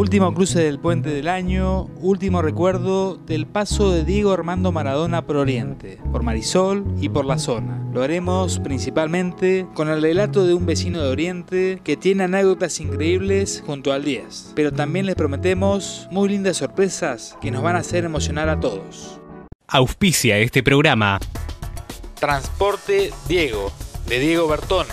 Último cruce del puente del año, último recuerdo del paso de Diego Armando Maradona por Oriente, por Marisol y por la zona. Lo haremos principalmente con el relato de un vecino de Oriente que tiene anécdotas increíbles junto al 10. Pero también les prometemos muy lindas sorpresas que nos van a hacer emocionar a todos. Auspicia este programa Transporte Diego, de Diego Bertone.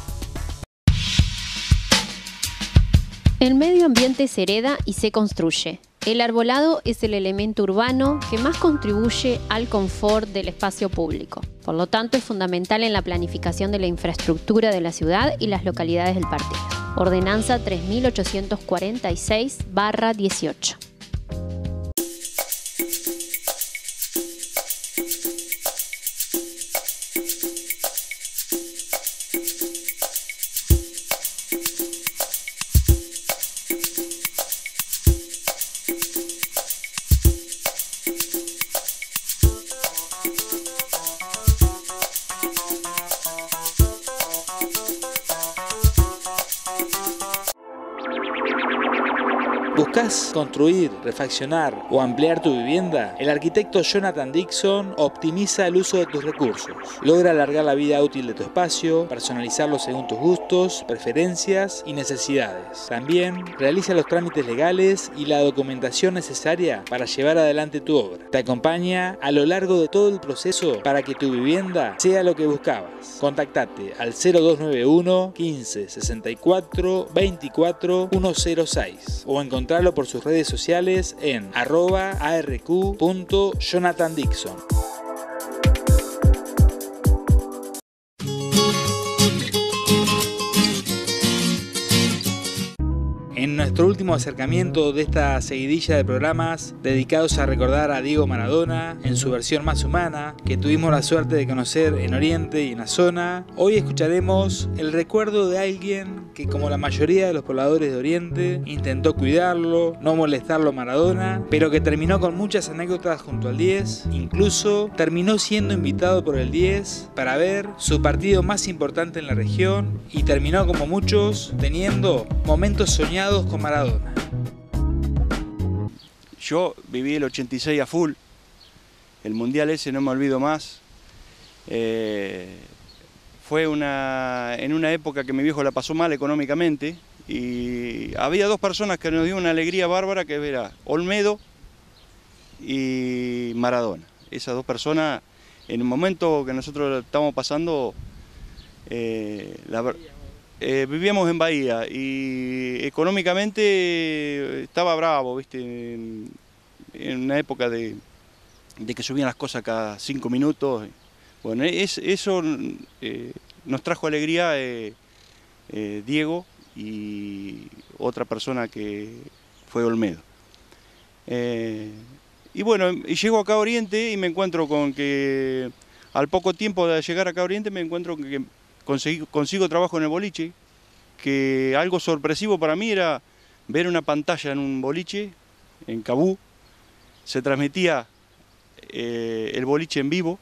El medio ambiente se hereda y se construye. El arbolado es el elemento urbano que más contribuye al confort del espacio público. Por lo tanto, es fundamental en la planificación de la infraestructura de la ciudad y las localidades del partido. Ordenanza 3846/18. ¿Buscas construir, refaccionar o ampliar tu vivienda? El arquitecto Jonathan Dixon optimiza el uso de tus recursos. Logra alargar la vida útil de tu espacio, personalizarlo según tus gustos, preferencias y necesidades. También realiza los trámites legales y la documentación necesaria para llevar adelante tu obra. Te acompaña a lo largo de todo el proceso para que tu vivienda sea lo que buscabas. Contactate al 0291 15 64 24 106 o encontrarlo por sus redes sociales en @arq.jonathandixon. En nuestro último acercamiento de esta seguidilla de programas dedicados a recordar a Diego Maradona en su versión más humana, que tuvimos la suerte de conocer en Oriente y en la zona, hoy escucharemos el recuerdo de alguien que, como la mayoría de los pobladores de Oriente, intentó cuidarlo, no molestarlo a Maradona, pero que terminó con muchas anécdotas junto al 10, incluso terminó siendo invitado por el 10 para ver su partido más importante en la región y terminó, como muchos, teniendo momentos soñados con Maradona. Yo viví el 86 a full, el mundial ese no me olvido más. Fue en una época que mi viejo la pasó mal económicamente y había dos personas que nos dio una alegría bárbara, que era Olmedo y Maradona. Esas dos personas, en el momento que nosotros estábamos pasando, vivíamos en Bahía y económicamente estaba bravo, ¿viste? En una época de que subían las cosas cada 5 minutos. Bueno, eso nos trajo alegría Diego y otra persona que fue Olmedo. Y bueno, llego acá a Oriente y me encuentro con que al poco tiempo de llegar acá a Oriente me encuentro con que consigo trabajo en el boliche, que algo sorpresivo para mí era ver una pantalla en un boliche, en Cabú, se transmitía el boliche en vivo.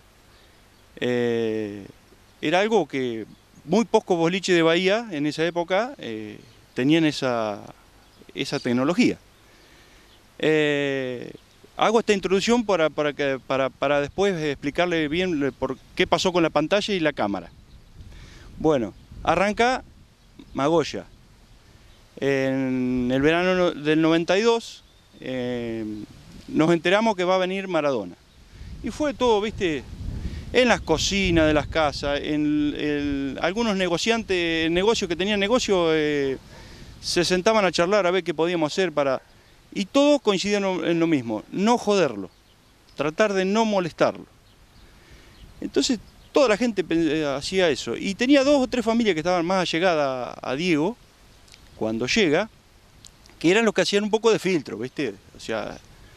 Era algo que muy pocos boliches de Bahía en esa época tenían esa tecnología. Hago esta introducción para después explicarle bien por qué pasó con la pantalla y la cámara. Bueno, arranca Magoya. En el verano del 92 nos enteramos que va a venir Maradona. Y fue todo, viste, en las cocinas de las casas, algunos negocios que tenían negocio, se sentaban a charlar a ver qué podíamos hacer para... Y todos coincidieron en lo mismo, no joderlo, tratar de no molestarlo. Entonces toda la gente hacía eso. Y tenía 2 o 3 familias que estaban más allegadas a Diego, cuando llega, que eran los que hacían un poco de filtro, ¿viste? O sea,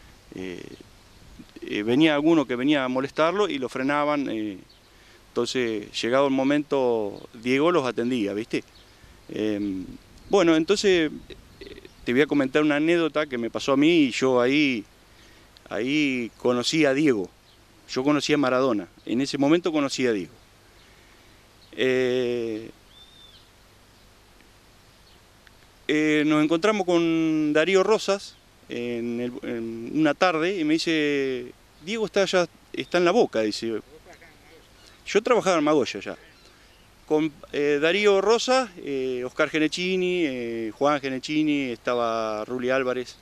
venía alguno que venía a molestarlo y lo frenaban. Entonces, llegado el momento, Diego los atendía, ¿viste? Bueno, entonces te voy a comentar una anécdota que me pasó a mí y yo ahí conocí a Diego. Yo conocí a Maradona, en ese momento conocí a Diego. nos encontramos con Darío Rosas en una tarde y me dice, Diego está en La Boca, dice. Yo trabajaba en Magoya ya. Con Darío Rosas, Oscar Genechini, Juan Genechini, estaba Ruli Álvarez.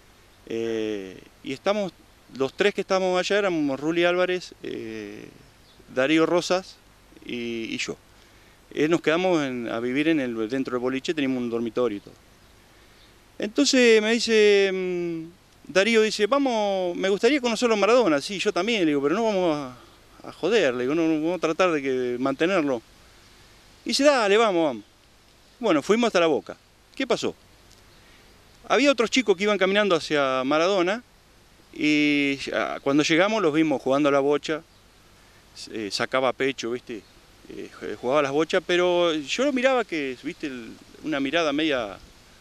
Y estamos, los tres que estábamos allá éramos Ruli Álvarez, Darío Rosas y yo. Nos quedamos a vivir dentro del boliche, teníamos un dormitorio y todo. Entonces me dice, Darío dice, vamos, me gustaría conocerlo a Maradona. Sí, yo también, le digo, pero no vamos a joder, le digo, no vamos a tratar de mantenerlo. Y dice, dale, vamos. Bueno, fuimos hasta La Boca. ¿Qué pasó? Había otros chicos que iban caminando hacia Maradona y cuando llegamos los vimos jugando a la bocha, sacaba pecho, ¿viste? Jugaba a las bochas, pero yo lo miraba que, ¿viste? Una mirada media,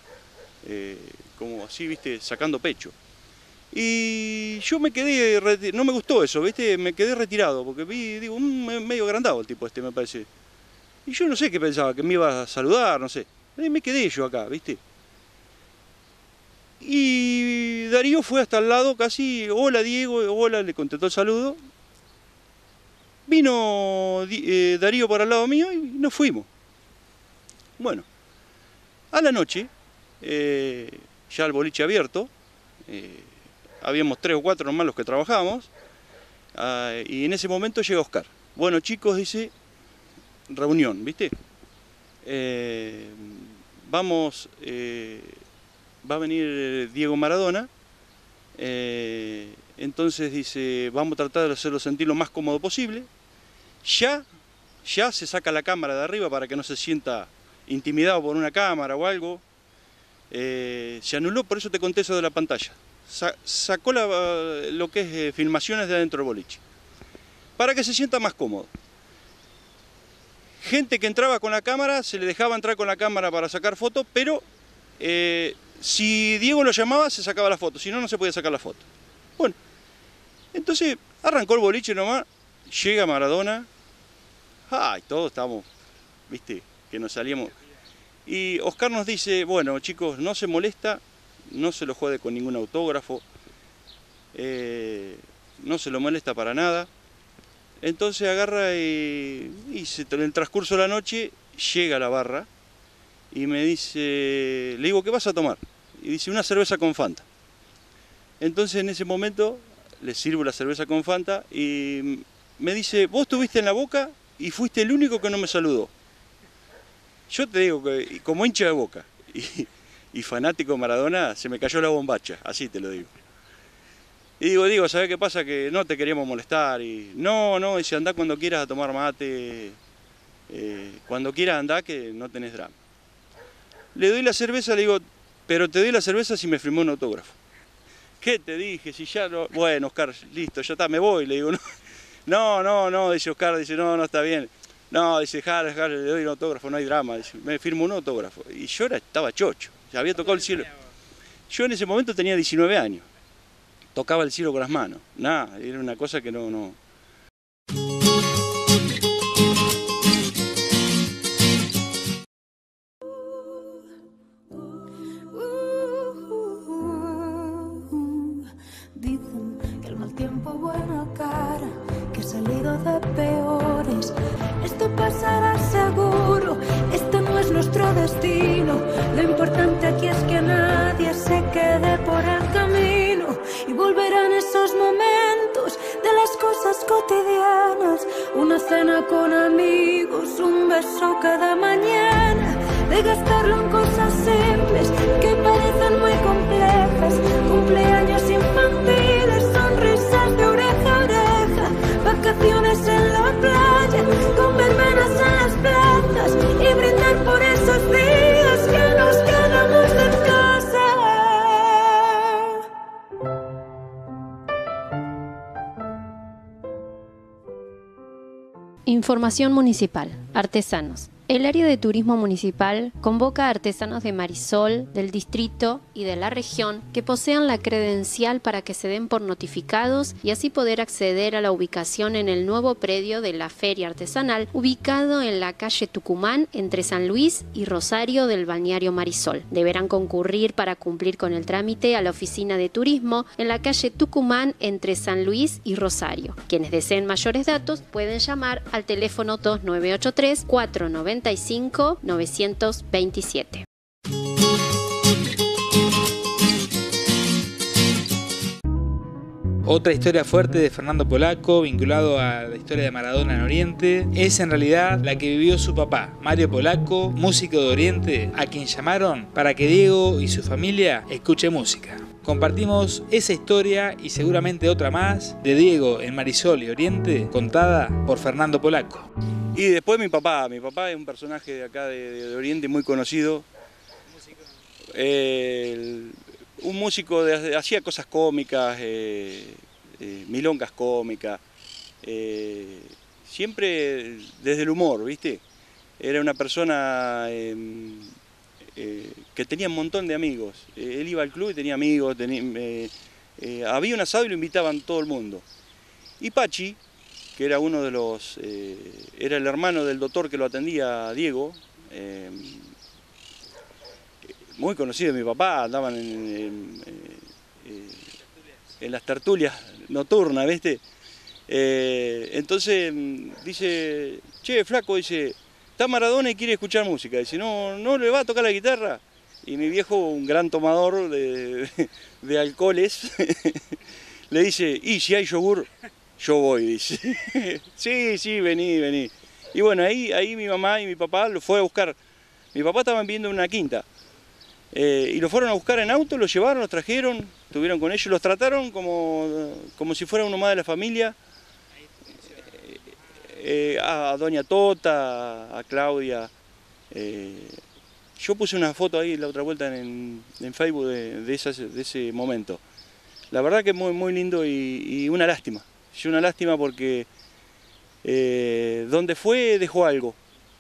como así, ¿viste? Sacando pecho. Y yo me quedé, no me gustó eso, ¿viste? Me quedé retirado, porque vi, digo, medio agrandado el tipo este, me parece. Y yo no sé qué pensaba, que me iba a saludar, no sé. Y me quedé yo acá, ¿viste? Y Darío fue hasta el lado casi, hola Diego, hola, le contestó el saludo. Vino Darío para el lado mío y nos fuimos. Bueno, a la noche, ya el boliche abierto, habíamos 3 o 4 nomás los que trabajábamos, y en ese momento llega Oscar. Bueno chicos, dice, reunión, ¿viste? Vamos, va a venir Diego Maradona, entonces dice, vamos a tratar de hacerlo sentir lo más cómodo posible. Ya se saca la cámara de arriba para que no se sienta intimidado por una cámara o algo. Se anuló, por eso te conté eso de la pantalla. Sacó lo que es filmaciones de adentro del boliche, para que se sienta más cómodo. Gente que entraba con la cámara, se le dejaba entrar con la cámara para sacar fotos, pero si Diego lo llamaba, se sacaba la foto, si no, no se podía sacar la foto. Bueno, entonces arrancó el boliche nomás, llega Maradona, y todos estábamos, viste, que nos salíamos. Y Oscar nos dice, bueno chicos, no se molesta, no se lo jode con ningún autógrafo, no se lo molesta para nada. Entonces agarra y en el transcurso de la noche llega a la barra y me dice, le digo, ¿qué vas a tomar? Y dice, una cerveza con Fanta. Entonces en ese momento le sirvo la cerveza con Fanta y me dice, vos estuviste en La Boca y fuiste el único que no me saludó. Yo te digo que como hincha de Boca y fanático de Maradona, se me cayó la bombacha, así te lo digo. Y digo, ¿sabés qué pasa? Que no te queríamos molestar. Y no, dice, andá cuando quieras a tomar mate, cuando quieras andá que no tenés drama. Le doy la cerveza, le digo, pero te doy la cerveza si me firmó un autógrafo. ¿Qué te dije? Si ya no... Bueno, Oscar, listo, ya está, me voy. Le digo, no, dice Oscar, dice, no, está bien. No, dice, le doy un autógrafo, no hay drama. Dice, me firmó un autógrafo. Y yo estaba chocho, ya había tocado el cielo. Yo en ese momento tenía 19 años. Tocaba el cielo con las manos. Nada, era una cosa que no... Dicen que el mal tiempo buena cara, que he salido de peores. Esto pasará seguro, este no es nuestro destino. Lo importante aquí es que nadie se quede por el camino. Y volverán esos momentos de las cosas cotidianas. Una cena con amigos, un beso cada mañana. De gastarlo en cosas simples que parecen muy complejas. Cumpleaños infantiles, sonrisas de oreja a oreja. Vacaciones en la playa, con verbenas en las plazas. Y brindar por esos días que nos quedamos en casa. Información municipal. Artesanos. El área de turismo municipal convoca a artesanos de Marisol, del distrito y de la región que posean la credencial para que se den por notificados y así poder acceder a la ubicación en el nuevo predio de la Feria Artesanal, ubicado en la calle Tucumán entre San Luis y Rosario del balneario Marisol. Deberán concurrir para cumplir con el trámite a la oficina de turismo en la calle Tucumán entre San Luis y Rosario. Quienes deseen mayores datos pueden llamar al teléfono 2983 495 927. Otra historia fuerte de Fernando Polaco, vinculado a la historia de Maradona en Oriente, es en realidad la que vivió su papá, Mario Polaco, músico de Oriente, a quien llamaron para que Diego y su familia escuche música. Compartimos esa historia y seguramente otra más de Diego en Marisol y Oriente, contada por Fernando Polaco. Y después mi papá es un personaje de acá de Oriente muy conocido. Un músico hacía cosas cómicas, milongas cómicas, siempre desde el humor, ¿viste? Era una persona que tenía un montón de amigos. Él iba al club y tenía amigos, había un asado y lo invitaban todo el mundo. Y Pachi, que era uno de los, era el hermano del doctor que lo atendía, Diego, muy conocido de mi papá, andaban en las tertulias nocturnas, ¿viste? Entonces dice, che, flaco, dice, está Maradona y quiere escuchar música, dice, no le va a tocar la guitarra. Y mi viejo, un gran tomador de alcoholes, le dice, y si hay yogur, yo voy, dice. Sí, vení. Y bueno, ahí mi mamá y mi papá lo fue a buscar. Mi papá estaba viviendo en una quinta. Y lo fueron a buscar en auto, lo llevaron, los trajeron, estuvieron con ellos, los trataron como si fuera uno más de la familia. A doña Tota, a Claudia. Yo puse una foto ahí la otra vuelta en Facebook de ese momento. La verdad que es muy, muy lindo y una lástima. Una lástima porque donde fue dejó algo.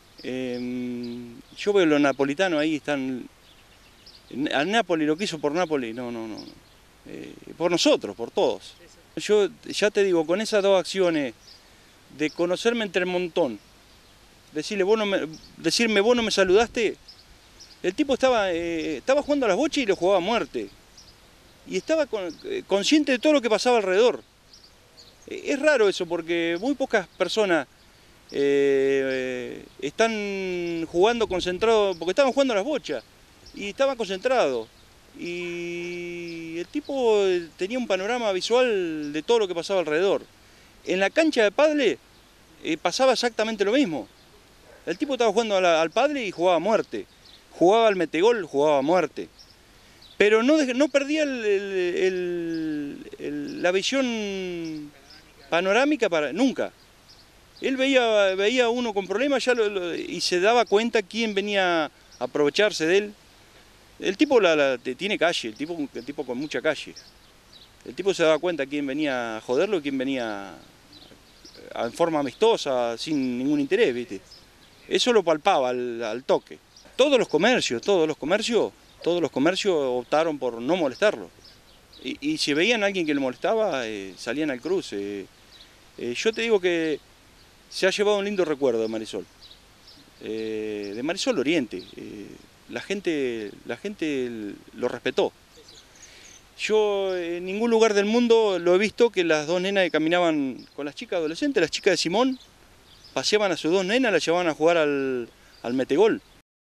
Yo veo los napolitanos ahí, están... Al Napoli, lo que hizo por Napoli, no. Por nosotros, por todos. Yo ya te digo, con esas dos acciones de conocerme entre el montón, decirme vos no me saludaste, el tipo estaba jugando a las bochas y lo jugaba a muerte. Y estaba consciente de todo lo que pasaba alrededor. Es raro eso porque muy pocas personas están jugando concentrados, porque estaban jugando a las bochas y estaban concentrados. Y el tipo tenía un panorama visual de todo lo que pasaba alrededor. En la cancha de pádel pasaba exactamente lo mismo. El tipo estaba jugando al pádel y jugaba a muerte. Jugaba al metegol, jugaba a muerte. Pero no perdía la visión panorámica nunca. Él veía a uno con problemas y se daba cuenta quién venía a aprovecharse de él. El tipo tiene calle, el tipo con mucha calle. El tipo se daba cuenta quién venía a joderlo y quién venía en forma amistosa, sin ningún interés, ¿viste? Eso lo palpaba al toque. Todos los comercios optaron por no molestarlo. Y si veían a alguien que le molestaba, salían al cruce. Yo te digo que se ha llevado un lindo recuerdo de Marisol. De Marisol Oriente. La gente lo respetó. Yo en ningún lugar del mundo lo he visto que las dos nenas que caminaban con las chicas adolescentes, las chicas de Simón, paseaban a sus dos nenas, las llevaban a jugar al metegol.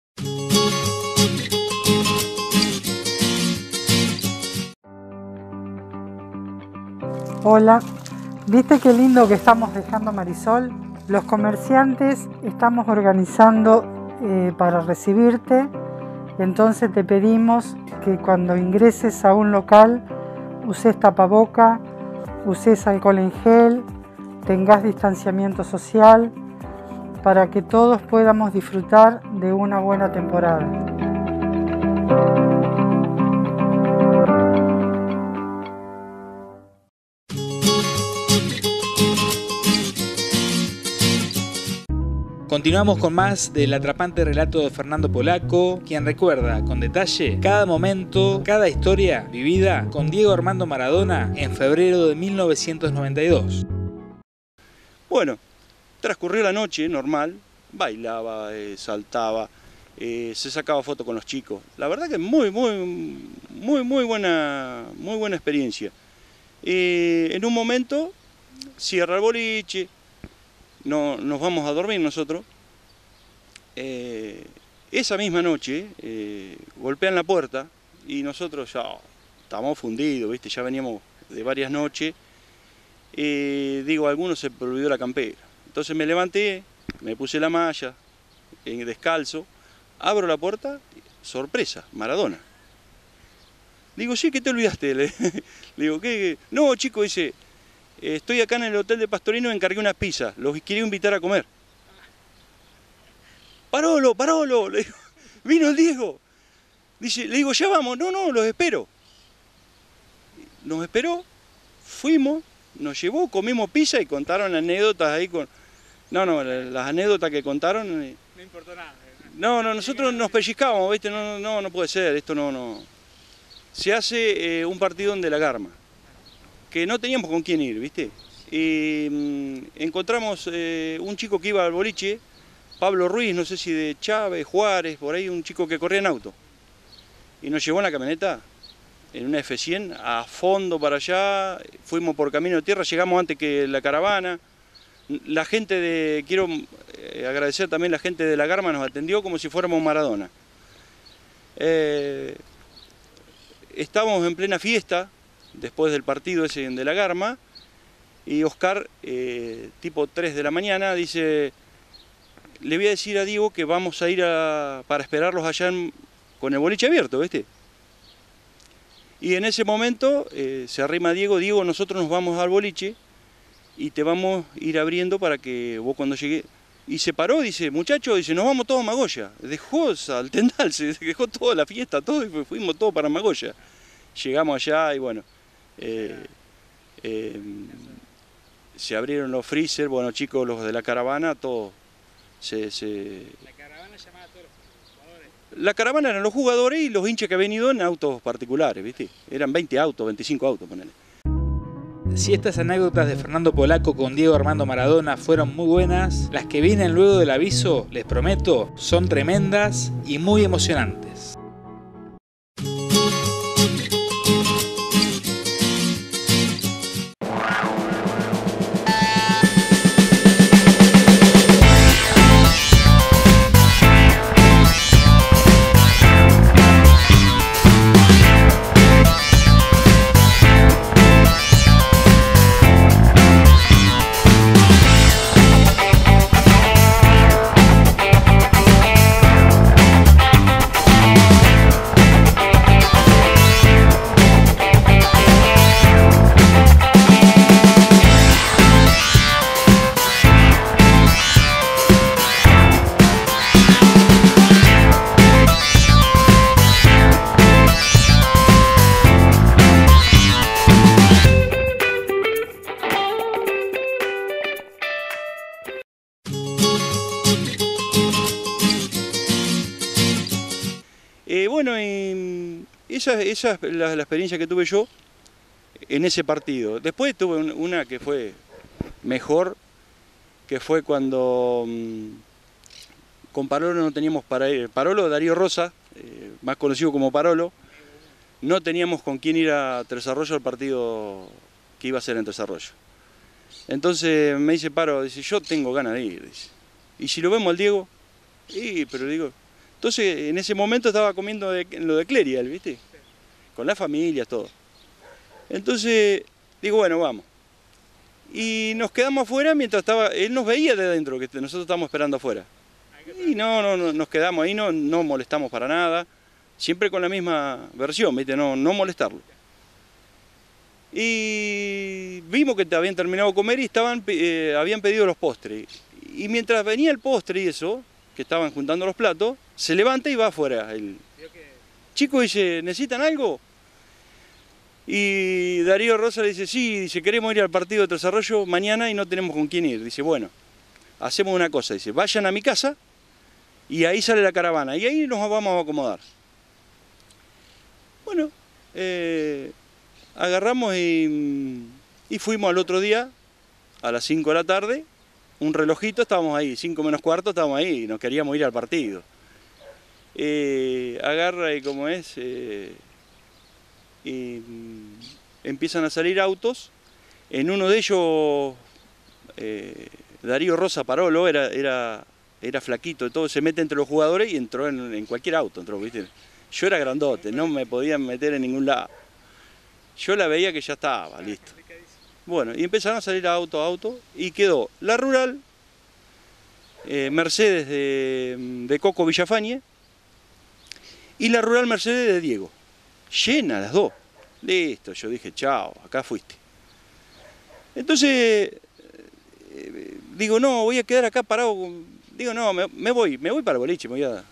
Hola, ¿viste qué lindo que estamos dejando Marisol? Los comerciantes estamos organizando para recibirte, entonces te pedimos que cuando ingreses a un local uses tapaboca, uses alcohol en gel, tengas distanciamiento social, para que todos podamos disfrutar de una buena temporada. Continuamos con más del atrapante relato de Fernando Polaco, quien recuerda con detalle cada momento, cada historia vivida con Diego Armando Maradona en febrero de 1992. Bueno, transcurrió la noche normal, bailaba, saltaba, se sacaba fotos con los chicos. La verdad que muy buena experiencia. En un momento cierra el boliche, nos vamos a dormir nosotros. Esa misma noche golpean la puerta y nosotros ya estábamos fundidos, ¿viste? Ya veníamos de varias noches. Digo, a algunos se me olvidó la campera. Entonces me levanté, me puse la malla, descalzo, abro la puerta, sorpresa, Maradona. Digo, sí, ¿qué te olvidaste? Le digo, ¿qué? No, chico, dice, estoy acá en el hotel de Pastorino, encargué unas pizzas, los quería invitar a comer. Parolo, le digo, vino el Diego. Dice, le digo, ya vamos, no, los espero. Nos esperó, fuimos, nos llevó, comimos pizza y contaron anécdotas ahí con... No, las anécdotas que contaron... No importó nada. No, nosotros nos pellizcábamos, ¿viste? No puede ser, esto no. Se hace un partido en De la Garma, que no teníamos con quién ir, ¿viste? Y encontramos un chico que iba al boliche, Pablo Ruiz, no sé si de Chávez, Juárez, por ahí, un chico que corría en auto. Y nos llevó en la camioneta, en una F100, a fondo para allá, fuimos por camino de tierra, llegamos antes que la caravana. La gente quiero agradecer también a la gente de La Garma, nos atendió como si fuéramos Maradona. Estábamos en plena fiesta, después del partido ese de La Garma, y Oscar, tipo 3 de la mañana, dice, le voy a decir a Diego que vamos a ir para esperarlos allá con el boliche abierto, ¿viste? Y en ese momento se arrima Diego, nosotros nos vamos al boliche, y te vamos a ir abriendo para que vos cuando llegues... Y se paró, dice, muchachos, dice, nos vamos todos a Magoya. Dejó al tendal, se dejó toda la fiesta, todo, y fuimos todos para Magoya. Llegamos allá y bueno, se abrieron los freezer, bueno chicos, los de la caravana, todos ¿La caravana llamaba a todos los jugadores? La caravana eran los jugadores y los hinchas que habían ido en autos particulares, ¿viste? Eran 20 autos, 25 autos, ponele. Si estas anécdotas de Fernando Polaco con Diego Armando Maradona fueron muy buenas, las que vienen luego del aviso, les prometo, son tremendas y muy emocionantes. Bueno, y esa es la experiencia que tuve yo en ese partido. Después tuve una que fue mejor, que fue cuando con Parolo no teníamos para ir. Parolo, Darío Rosa, más conocido como Parolo, no teníamos con quién ir a Tres Arroyos al partido que iba a ser en Tres Arroyos. Entonces me dice Paro, dice, yo tengo ganas de ir, dice. ¿Y si lo vemos al Diego? Y, pero digo... Entonces, en ese momento estaba comiendo lo de Clerial, ¿viste? Con las familias, todo. Entonces, digo, bueno, vamos. Y nos quedamos afuera mientras él nos veía de adentro, que nosotros estábamos esperando afuera. Y no, nos quedamos ahí, no molestamos para nada. Siempre con la misma versión, ¿viste? No molestarlo. Y vimos que habían terminado de comer y habían pedido los postres. Y mientras venía el postre y eso, que estaban juntando los platos, se levanta y va afuera. El chico dice, ¿necesitan algo? Y Darío Rosa le dice, sí, dice, queremos ir al partido de Tres Arroyos mañana y no tenemos con quién ir. Dice, bueno, hacemos una cosa, dice, vayan a mi casa y ahí sale la caravana y ahí nos vamos a acomodar. Bueno, agarramos y fuimos al otro día, a las 5 de la tarde, un relojito, estábamos ahí, 5 menos cuarto, estábamos ahí, y nos queríamos ir al partido. Agarra y como es, y empiezan a salir autos, en uno de ellos Darío Rosa Parolo, era flaquito, todo, se mete entre los jugadores y entró en cualquier auto, entró, ¿viste? Yo era grandote, no me podían meter en ningún lado. Yo la veía que ya estaba, listo. Bueno, y empezaron a salir auto a auto y quedó la Rural, Mercedes de Coco Villafañe y la Rural Mercedes de Diego. Llena las dos. Listo, yo dije, chao, acá fuiste. Entonces, digo, no, voy a quedar acá parado. Digo, no, me voy para el boliche, me voy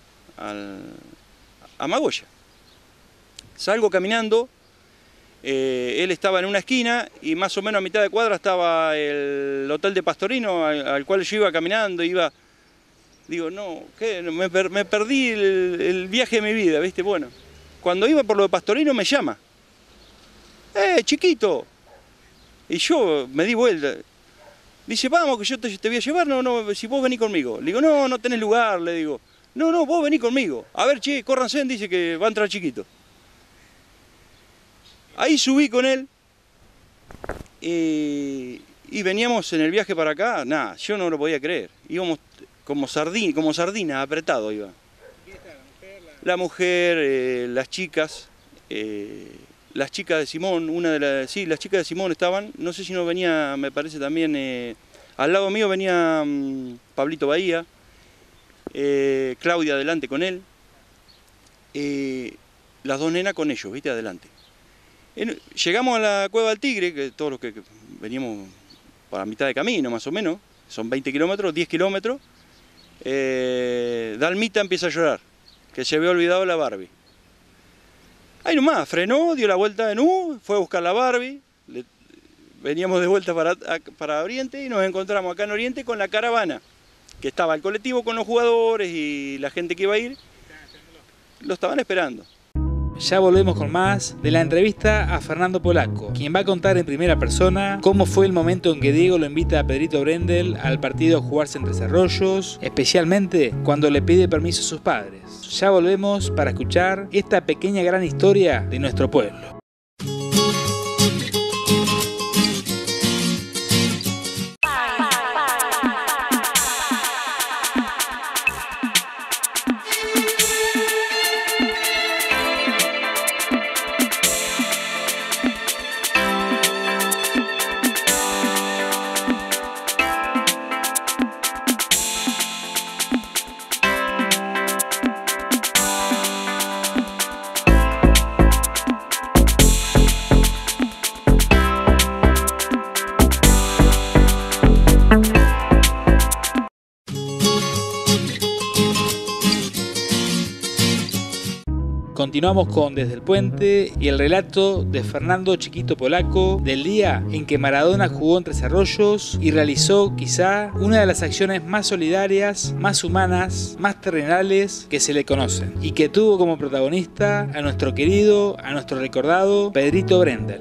a Magoya. Salgo caminando. Él estaba en una esquina y más o menos a mitad de cuadra estaba el hotel de Pastorino al cual yo iba caminando, digo, no, ¿qué? Me perdí el viaje de mi vida, ¿viste? Bueno, cuando iba por lo de Pastorino me llama, chiquito, y yo me di vuelta, dice, vamos que yo te voy a llevar, no, si vos venís conmigo, le digo, no tenés lugar, le digo, no, vos venís conmigo, a ver, che, córranse, dice que va a entrar chiquito. Ahí subí con él y veníamos en el viaje para acá, nada, yo no lo podía creer. Íbamos como sardina, apretado iba. La mujer, las chicas de Simón, las chicas de Simón estaban, no sé si no venía, me parece también, al lado mío venía Pablito Bahía, Claudia adelante con él, las dos nenas con ellos, viste, adelante. Llegamos a la Cueva del Tigre, que todos los que veníamos para mitad de camino más o menos, son 20 kilómetros, 10 kilómetros, Dalmita empieza a llorar, que se había olvidado la Barbie. Ahí nomás, frenó, dio la vuelta en U, fue a buscar la Barbie, veníamos de vuelta para Oriente y nos encontramos acá en Oriente con la caravana, que estaba el colectivo con los jugadores y la gente que iba a ir, lo estaban esperando. Ya volvemos con más de la entrevista a Fernando Polaco, quien va a contar en primera persona cómo fue el momento en que Diego lo invita a Pedrito Brendel al partido a jugarse en Tres Arroyos, especialmente cuando le pide permiso a sus padres. Ya volvemos para escuchar esta pequeña gran historia de nuestro pueblo. Continuamos con Desde el Puente y el relato de Fernando Chiquito Polaco del día en que Maradona jugó en Tres Arroyos y realizó quizá una de las acciones más solidarias, más humanas, más terrenales que se le conocen y que tuvo como protagonista a nuestro querido, a nuestro recordado Pedrito Brendel.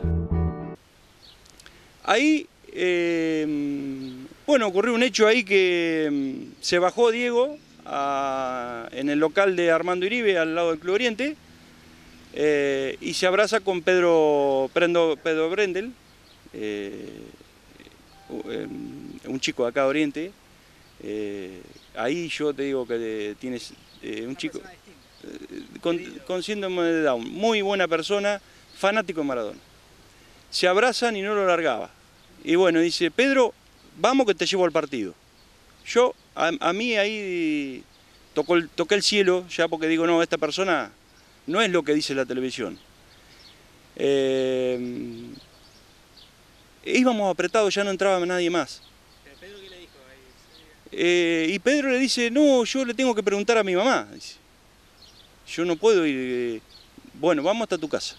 Ahí, bueno, ocurrió un hecho ahí que se bajó Diego en el local de Armando Iribe al lado del Club Oriente. Y se abraza con Pedro Brendel, un chico de acá de Oriente. Ahí yo te digo que tienes un chico con síndrome de Down, muy buena persona, fanático de Maradona. Se abrazan y no lo largaba. Y bueno, dice, Pedro, vamos que te llevo al partido. Yo, a mí ahí toqué el cielo, ya porque digo, no, esta persona no es lo que dice la televisión. Íbamos apretados, ya no entraba nadie más. ¿Pero Pedro qué le dijo ahí? Y Pedro le dice, no, yo le tengo que preguntar a mi mamá. Dice, yo no puedo ir. Bueno, vamos hasta tu casa.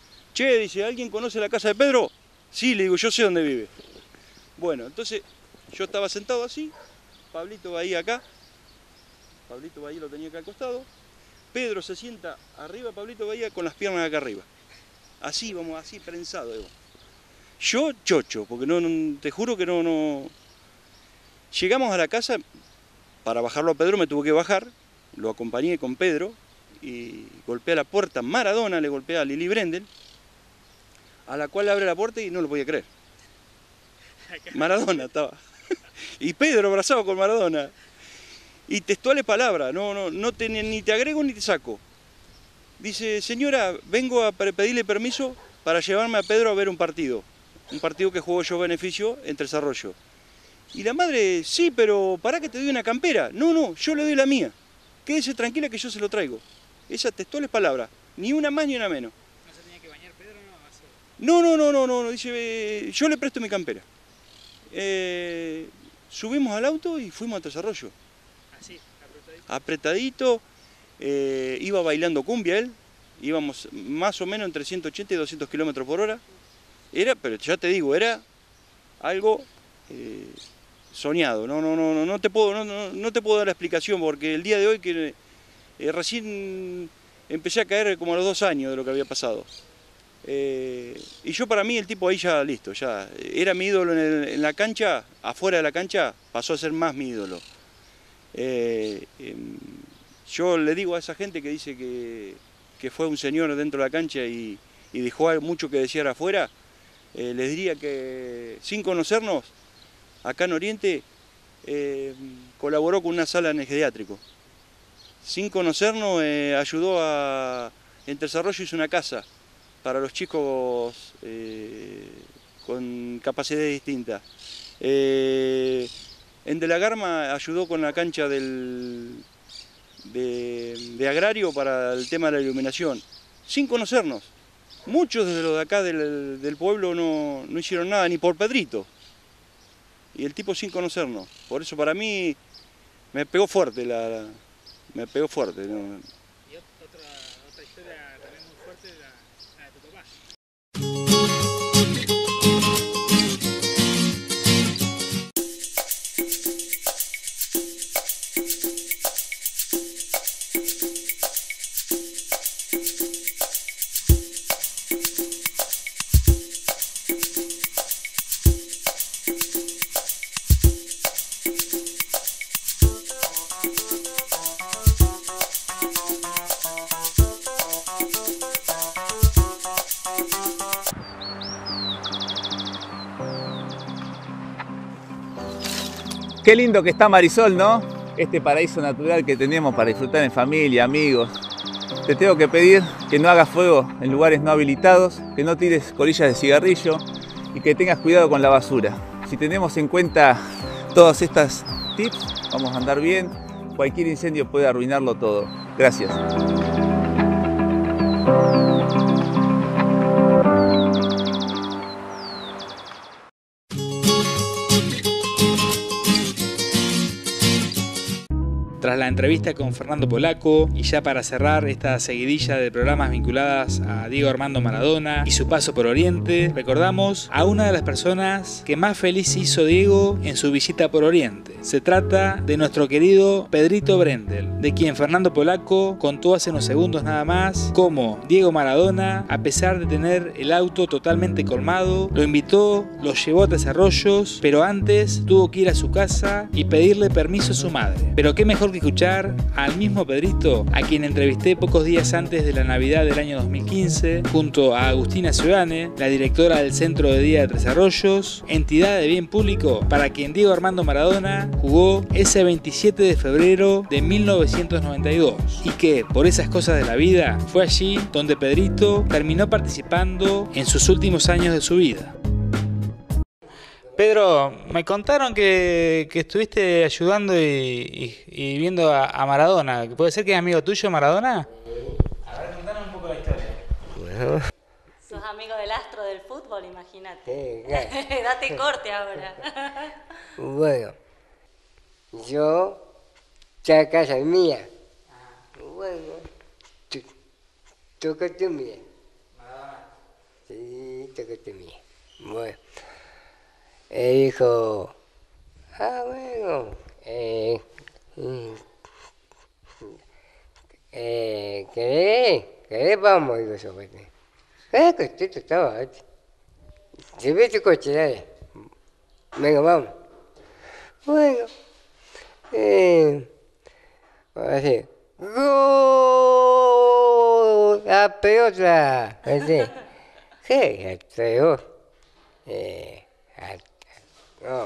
Che, dice, ¿alguien conoce la casa de Pedro? Sí, le digo, yo sé dónde vive. Bueno, entonces Yo estaba sentado así, Pablito Bahía acá, Pablito Bahía lo tenía acá al costado, Pedro se sienta arriba de Pablito Bahía con las piernas acá arriba. Así, vamos, así prensado. Yo chocho, porque te juro que no... Llegamos a la casa, para bajarlo a Pedro me tuve que bajar, lo acompañé con Pedro y golpeé a la puerta. Maradona le golpea a Lili Brendel, a la cual abre la puerta y no lo podía creer. Maradona estaba. Y Pedro abrazado con Maradona. Y textuales palabras, ni te agrego ni te saco. Dice, señora, vengo a pedirle permiso para llevarme a Pedro a ver un partido que jugó Yo Beneficio en Tres Arroyos. Y la madre, sí, pero ¿para que te doy una campera? No, yo le doy la mía. Quédese tranquila que yo se lo traigo. Esas textuales palabras, ni una más ni una menos. ¿No se tenía que bañar Pedro no? No, dice, yo le presto mi campera. Subimos al auto y fuimos a Tres Arroyos. Así, apretadito. Iba bailando cumbia él, íbamos más o menos entre 180 y 200 kilómetros por hora. Pero ya te digo, era algo soñado. No te puedo dar la explicación, porque el día de hoy que recién empecé a caer como a los 2 años de lo que había pasado. Y yo, para mí, el tipo ahí ya listo, ya era mi ídolo en la cancha. Afuera de la cancha pasó a ser más mi ídolo. Yo le digo a esa gente que dice que fue un señor dentro de la cancha y dejó mucho que desear afuera, les diría que sin conocernos, acá en Oriente, colaboró con una sala en el geriátrico. Sin conocernos, ayudó en Tres Arroyos, hizo una casa para los chicos con capacidades distintas. En De la Garma ayudó con la cancha de agrario para el tema de la iluminación, sin conocernos. Muchos de los de acá del pueblo no hicieron nada, ni por Pedrito. Y el tipo sin conocernos. Por eso para mí me pegó fuerte, me pegó fuerte. ¿No? Y otra historia también muy fuerte, la de tu papá. Qué lindo que está Marisol, ¿no? Este paraíso natural que tenemos para disfrutar en familia, amigos. Te tengo que pedir que no hagas fuego en lugares no habilitados, que no tires colillas de cigarrillo y que tengas cuidado con la basura. Si tenemos en cuenta todas estas tips, vamos a andar bien. Cualquier incendio puede arruinarlo todo. Gracias. Tras la entrevista con Fernando Polaco y ya para cerrar esta seguidilla de programas vinculadas a Diego Armando Maradona y su paso por Oriente, recordamos a una de las personas que más feliz hizo Diego en su visita por Oriente. Se trata de nuestro querido Pedrito Brendel, de quien Fernando Polaco contó hace unos segundos nada más cómo Diego Maradona, a pesar de tener el auto totalmente colmado, lo invitó, lo llevó a Tres Arroyos, pero antes tuvo que ir a su casa y pedirle permiso a su madre. Pero qué mejor que escuchar al mismo Pedrito, a quien entrevisté pocos días antes de la Navidad del año 2015, junto a Agustina Ciudadane, la directora del Centro de Día de Tres Arroyos, entidad de bien público para quien Diego Armando Maradona jugó ese 27 de febrero de 1992, y que, por esas cosas de la vida, fue allí donde Pedrito terminó participando en sus últimos años de su vida. Pedro, me contaron que estuviste ayudando y viendo a Maradona. ¿Puede ser que es amigo tuyo Maradona? A ver, contanos un poco la historia. Bueno. Sos amigo del astro del fútbol, imagínate. Sí, claro. Date corte ahora. Bueno, yo, ya casa es mía. Bueno, tócate mía. Maradona. Sí, tócate mía. Bueno. Él dijo, Bueno, ¿querés? Vamos, digo yo, ¿viste? Que usted estaba, ¿viste? Si ves tu coche, dale. Venga, vamos. Bueno, así. ¡Gol! La pelota, ¿viste? ¿Qué? Yo. No,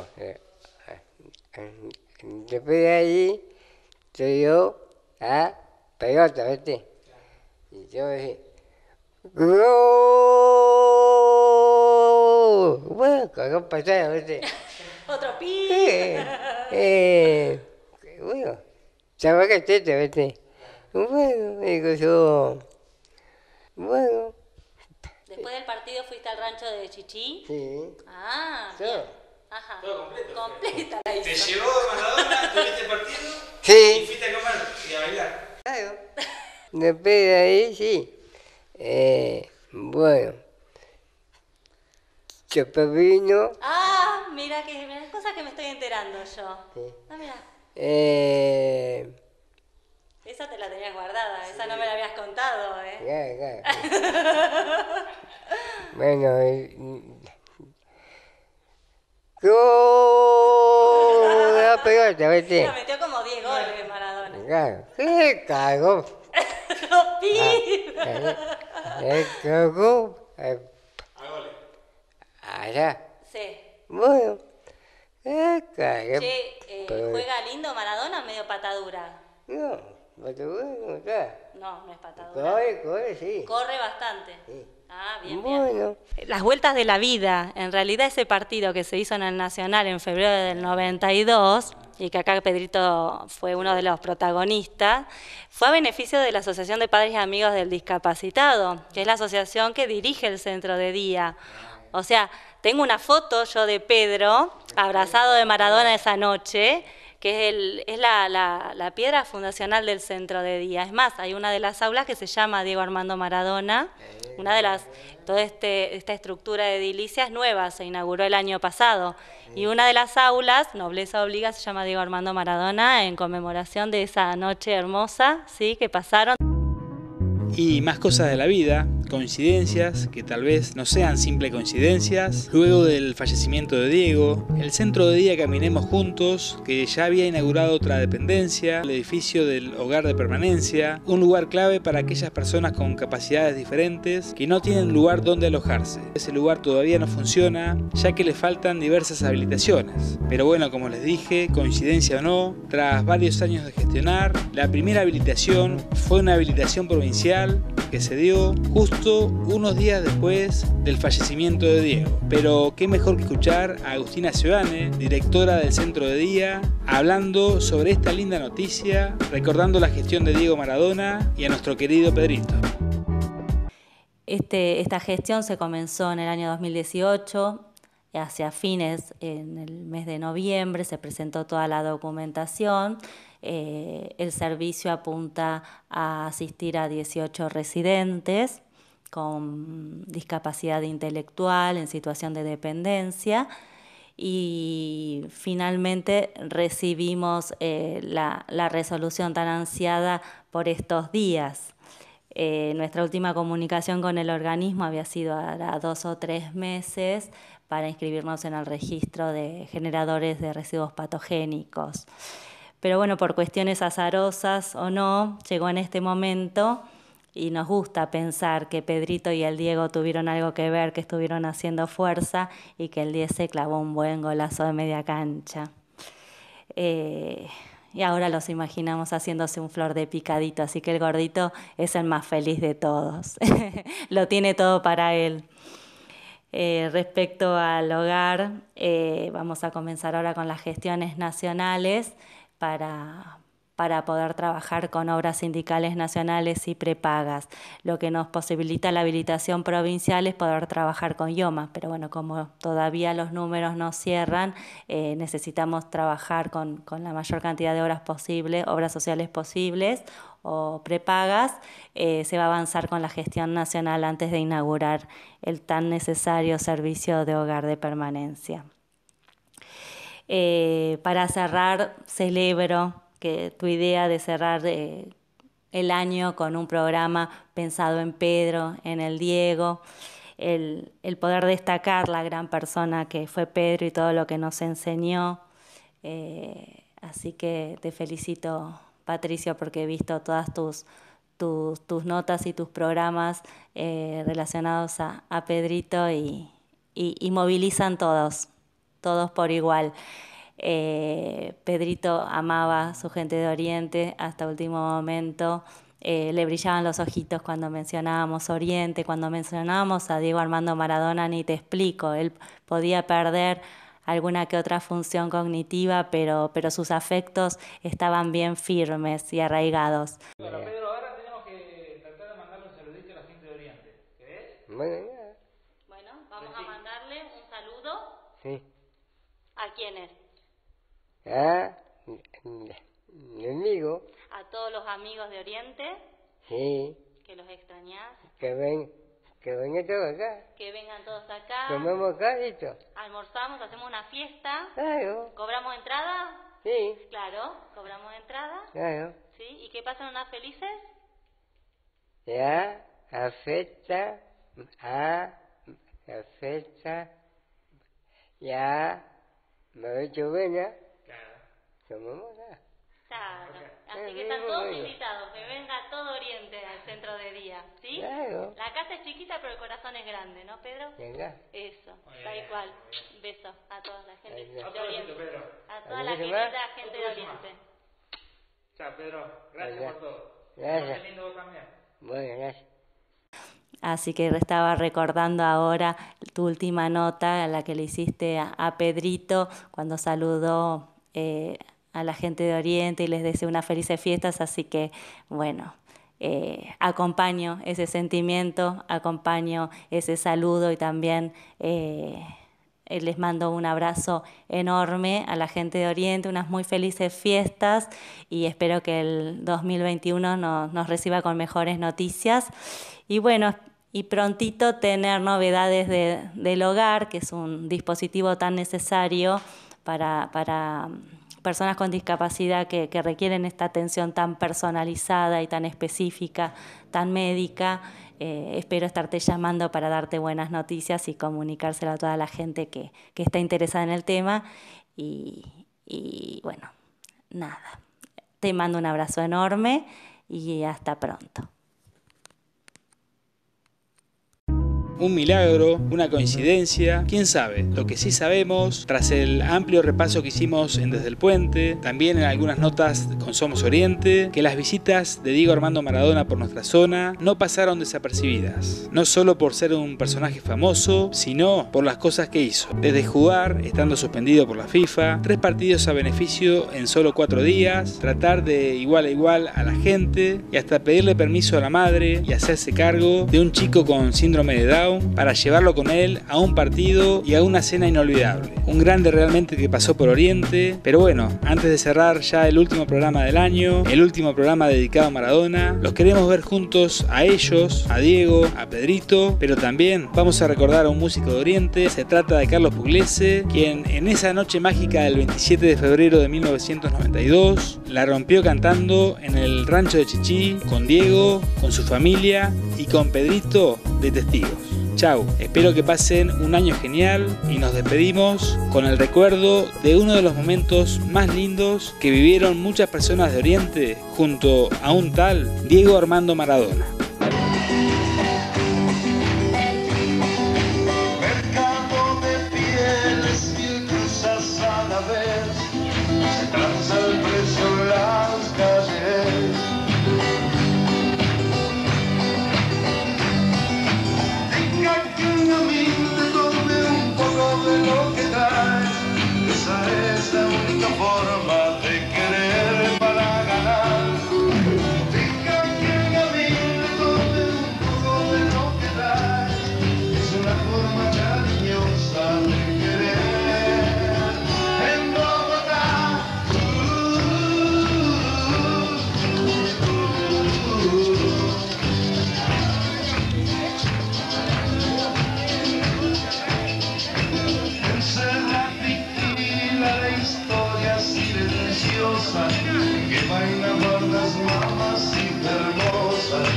después de ahí, estoy yo a pelota, ¿viste? Y yo decía, ¡gol! Bueno, cagó pasada, ¿viste? Otro pi. Bueno, ¿sabes qué tete, ¿viste? Bueno, digo yo, bueno. Después del partido fuiste al rancho de Chichí. Sí. Ah, Sí. bien. Ajá. Todo completo. Completa la hizo. ¿Te llevó Maradona, tuviste el partido? Sí. ¿Y fuiste a comer y a bailar? Claro. Después de ahí, sí. Bueno. Después vino. Ah, mira cosas que me estoy enterando yo. Sí. Ah, mira. Eh, Esa te la tenías guardada, sí. Esa no me la habías contado, ¿eh? Claro. Bueno, ¡gol! La pelota, ¿viste? Pero metió como 10 goles Maradona. Claro. ¡Qué cagó! ¡Pi! Cagó. Allá. Sí. Bueno. Cagó. Che, ¿juega lindo Maradona o medio patadura? No, no está. No, no es patadura. Corre, sí. Corre bastante. Sí. Ah, bien, Bueno. bien. Las vueltas de la vida, en realidad ese partido que se hizo en el Nacional en febrero del 92, y que acá Pedrito fue uno de los protagonistas, fue a beneficio de la Asociación de Padres y Amigos del Discapacitado, que es la asociación que dirige el centro de día. O sea, tengo una foto yo de Pedro abrazado de Maradona esa noche, que es la piedra fundacional del centro de día. Es más, hay una de las aulas que se llama Diego Armando Maradona, una de las, toda esta estructura de edilicias nueva, se inauguró el año pasado, y una de las aulas, Nobleza Obliga, se llama Diego Armando Maradona, en conmemoración de esa noche hermosa, ¿sí?, que pasaron. Y más cosas de la vida, coincidencias que tal vez no sean simples coincidencias. Luego del fallecimiento de Diego, el centro de día Caminemos Juntos, que ya había inaugurado otra dependencia, el edificio del hogar de permanencia, un lugar clave para aquellas personas con capacidades diferentes que no tienen lugar donde alojarse. Ese lugar todavía no funciona, ya que le faltan diversas habilitaciones. Pero bueno, como les dije, coincidencia o no, tras varios años de gestionar, la primera habilitación fue una habilitación provincial que se dio justo unos días después del fallecimiento de Diego. Pero qué mejor que escuchar a Agustina Ciudadane, directora del centro de día, hablando sobre esta linda noticia, recordando la gestión de Diego Maradona y a nuestro querido Pedrito. Esta gestión se comenzó en el año 2018, hacia fines, en el mes de noviembre, se presentó toda la documentación. El servicio apunta a asistir a 18 residentes con discapacidad intelectual en situación de dependencia, y finalmente recibimos la resolución tan ansiada por estos días. Nuestra última comunicación con el organismo había sido a 2 o 3 meses para inscribirnos en el registro de generadores de residuos patogénicos. Pero bueno, por cuestiones azarosas o no, llegó en este momento, y nos gusta pensar que Pedrito y el Diego tuvieron algo que ver, que estuvieron haciendo fuerza y que el 10 se clavó un buen golazo de media cancha. Y ahora los imaginamos haciéndose un flor de picadito, así que el gordito es el más feliz de todos. Lo tiene todo para él. Respecto al hogar, vamos a comenzar ahora con las gestiones nacionales para poder trabajar con obras sindicales nacionales y prepagas. Lo que nos posibilita la habilitación provincial es poder trabajar con IOMA, pero bueno, como todavía los números no cierran, necesitamos trabajar con la mayor cantidad de obras posibles, obras sociales posibles o prepagas. Se va a avanzar con la gestión nacional antes de inaugurar el tan necesario servicio de hogar de permanencia. Para cerrar, celebro que tu idea de cerrar el año con un programa pensado en Pedro, en el Diego, el poder destacar la gran persona que fue Pedro y todo lo que nos enseñó. Así que te felicito, Patricio, porque he visto todas tus notas y tus programas relacionados a Pedrito y movilizan todos por igual. Pedrito amaba a su gente de Oriente hasta último momento. Le brillaban los ojitos cuando mencionábamos Oriente, cuando mencionábamos a Diego Armando Maradona, ni te explico. Él podía perder alguna que otra función cognitiva, pero sus afectos estaban bien firmes y arraigados. Bueno, Pedro, ahora tenemos que tratar de mandarle un saludito a la gente de Oriente. ¿Querés? Bueno, vamos a mandarle un saludo. Sí. ¿A quiénes? Mi amigo. A todos los amigos de Oriente. Sí. Que los extrañás. Que vengan todos acá. Que vengan todos acá. Comemos acá, listo. Almorzamos, hacemos una fiesta. Claro. ¿Cobramos entrada? Sí. Claro, cobramos entrada. Claro. ¿Sí? ¿Y qué pasan unas felices? Ya, afecta, ya, me he hecho buena. Claro. Comemos acá. Claro. Así que están todos invitados, que venga todo Oriente al centro de día, ¿sí? Claro. La casa es chiquita, pero el corazón es grande, ¿no, Pedro? Venga. Eso, tal cual. Besos a toda la gente de Hasta Oriente. Pedro. A toda la querida gente de Oriente. Chao, Pedro. Gracias por todo. Gracias. Lindo vos también. Bueno, gracias. Así que estaba recordando ahora tu última nota, la que le hiciste a Pedrito cuando saludó a la gente de Oriente y les deseó unas felices fiestas. Así que, bueno, acompaño ese sentimiento, acompaño ese saludo y también les mando un abrazo enorme a la gente de Oriente, unas muy felices fiestas y espero que el 2021 nos reciba con mejores noticias. Y bueno, y prontito tener novedades del hogar, que es un dispositivo tan necesario para personas con discapacidad que requieren esta atención tan personalizada y tan específica, tan médica. Espero estarte llamando para darte buenas noticias y comunicárselo a toda la gente que está interesada en el tema. Y bueno, nada, te mando un abrazo enorme y hasta pronto. Un milagro, una coincidencia, quién sabe. Lo que sí sabemos, tras el amplio repaso que hicimos en Desde el Puente, también en algunas notas con Somos Oriente, que las visitas de Diego Armando Maradona por nuestra zona no pasaron desapercibidas. No solo por ser un personaje famoso, sino por las cosas que hizo. Desde jugar, estando suspendido por la FIFA, 3 partidos a beneficio en solo 4 días, tratar de igual a igual a la gente y hasta pedirle permiso a la madre y hacerse cargo de un chico con síndrome de Down para llevarlo con él a un partido y a una cena inolvidable. Un grande realmente que pasó por Oriente. Pero bueno, antes de cerrar ya el último programa del año, el último programa dedicado a Maradona, los queremos ver juntos a ellos, a Diego, a Pedrito, pero también vamos a recordar a un músico de Oriente. Se trata de Carlos Pugliese, quien en esa noche mágica del 27 de febrero de 1992 la rompió cantando en el rancho de Chichí con Diego, con su familia y con Pedrito de testigos. Chau, espero que pasen un año genial y nos despedimos con el recuerdo de uno de los momentos más lindos que vivieron muchas personas de Oriente junto a un tal Diego Armando Maradona. Mercado de pieles, 1000 cruzas a la vez, se tranza el precio en las calles. Que un amigo te tome un poco de lo que traes, esa es la única forma de querer para ganar. Deja que un amigo te tome un poco de lo que traes, es una forma cariñosa de querer. En Bogotá, rosa, que baila por las mamacitas hermosas.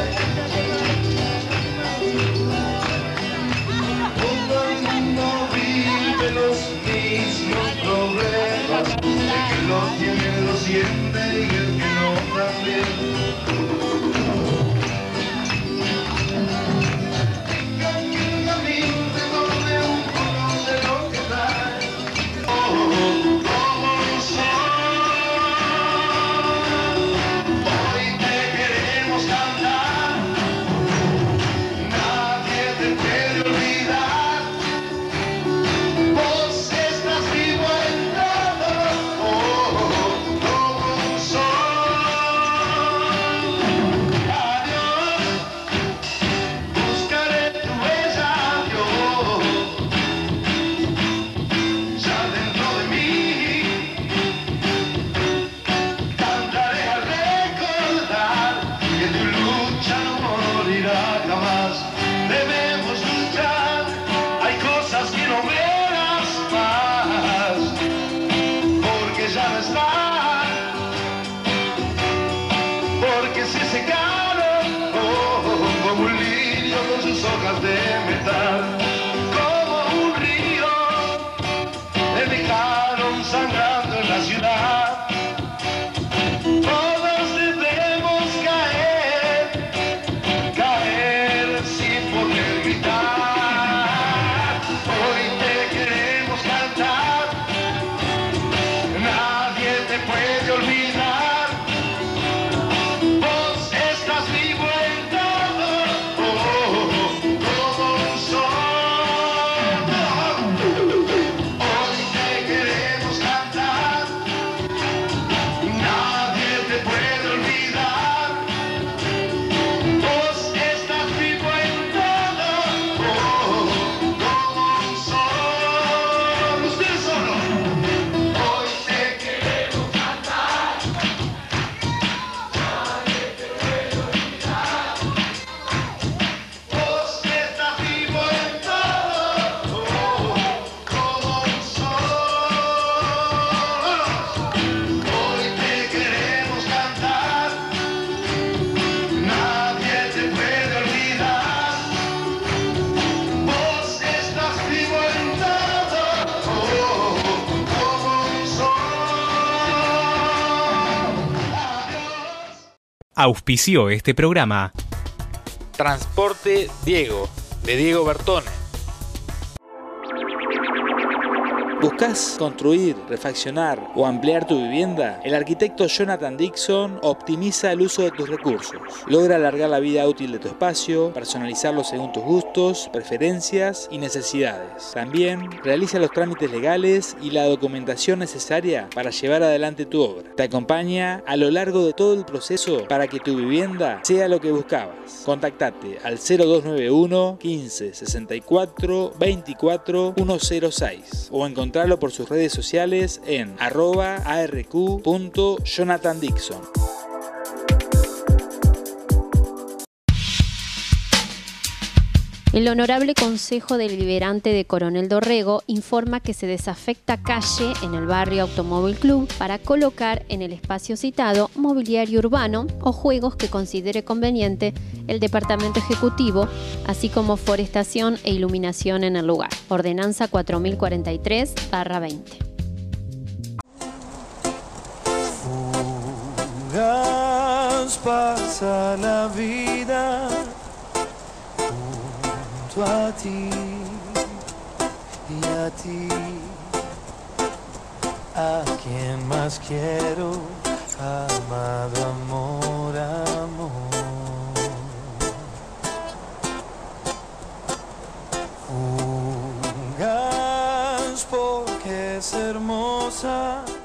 Todo el mundo vive los mismos problemas, el que lo tiene lo siente y el que no también. De metal, como un río, me dejaron sangrando en la ciudad. Todos debemos caer, caer sin poder gritar. Hoy te queremos cantar, nadie te puede olvidar. Vos estás vivo en todo. Auspició este programa Transporte Diego, de Diego Bertone. ¿Buscas construir, refaccionar o ampliar tu vivienda? El arquitecto Jonathan Dixon optimiza el uso de tus recursos. Logra alargar la vida útil de tu espacio, personalizarlo según tus gustos, preferencias y necesidades. También realiza los trámites legales y la documentación necesaria para llevar adelante tu obra. Te acompaña a lo largo de todo el proceso para que tu vivienda sea lo que buscabas. Contactate al 0291 15 64 24 106 o encontrarlo por sus redes sociales en @arq.jonathandixon. El Honorable Consejo Deliberante de Coronel Dorrego informa que se desafecta calle en el barrio Automóvil Club para colocar en el espacio citado mobiliario urbano o juegos que considere conveniente el Departamento Ejecutivo, así como forestación e iluminación en el lugar. Ordenanza 4043/20. Fugaz pasa la vida a ti y a ti, a quien más quiero, amado amor, amor. Fugaz porque es hermosa